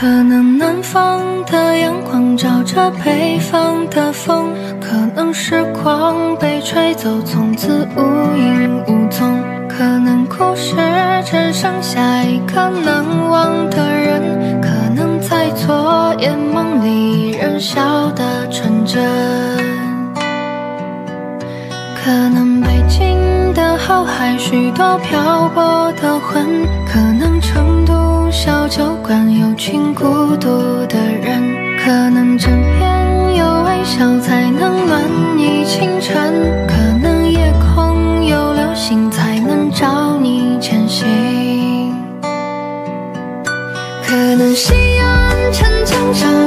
可能南方的阳光照着北方的风，可能时光被吹走，从此无影无踪。可能故事只剩下一个难忘的人，可能在昨夜梦里仍笑得纯真。可能北京的后海许多漂泊的魂，可能成都小酒馆有群孤独的人，可能枕边有微笑才能暖你清晨，可能夜空有流星才能照你前行。可能夕阳沉江上